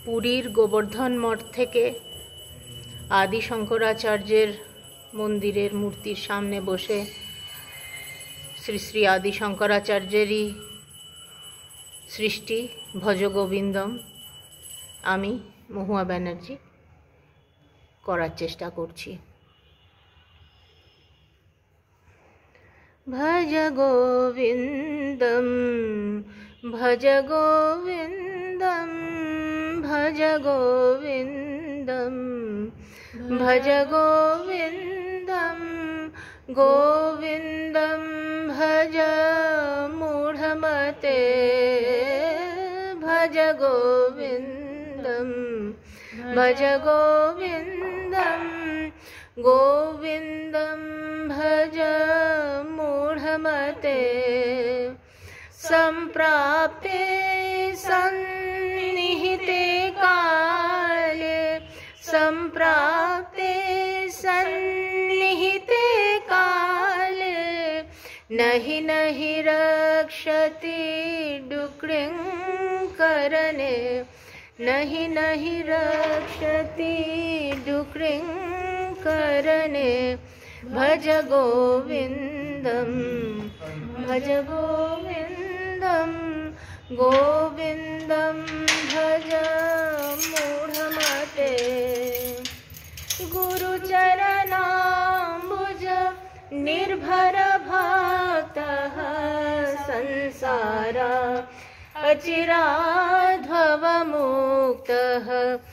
পুরীর গোবর্ধন মঠ থেকে আদি শঙ্করাচার্যের মন্দিরের মূর্তির সামনে বসে শ্রী শ্রী আদি শঙ্করাচার্যেরই সৃষ্টি ভজ গোবিন্দম আমি মহুয়া ব্যানার্জি করার চেষ্টা করছি। ভজ গোবিন্দম ভজ গোবিন্দম ভজ গোবিন্দম ভজ গোবিন্দম গোবিন্দম ভজ মূঢ়মতে ভজ গোবিন্দম ভজ গোবিন্দম গোবিন্দম ভজ মূঢ়মতে সম্প্রাপ্তে সন্নিহিতে কালে সম্প্রাপ্তে সন্নিহিতে কালে नहि नहि रक्षति डुक्रिं करणे नहि नहि रक्षति डुक्रिं करणे भज गोविन्दं भज गोविन्दं गोविन्दं भज मूढमते गुरुचरणाम्बुज निर्भर भक्तः संसार अचिराद्भवमुक्तः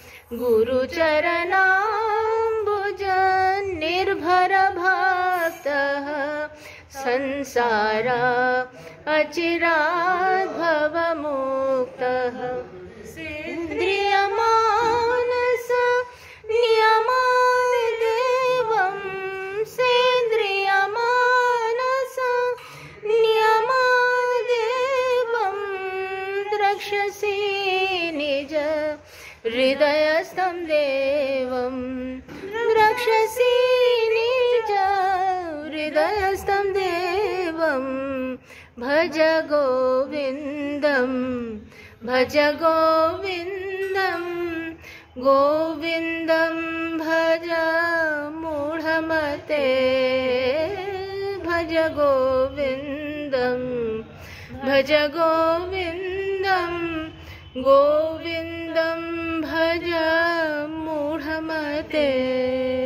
गुरुचरणाम्बुज निर्भर भक्तः संसार अचिराद्भवमुक्तः सेन्द्रियमानस नियमान देवं सेन्द्रियमानस नियमान देवं द्रक्ष्यसि निज हृदयस्थं देवं द्रक्ष्यसि निज हृदयस्थं देवं भज गोविन्दं भज गोविन्दं गोविन्दं भज मूढमते भज गोविन्दं भज गोविन्दं गोविन्दं भज मूढमते।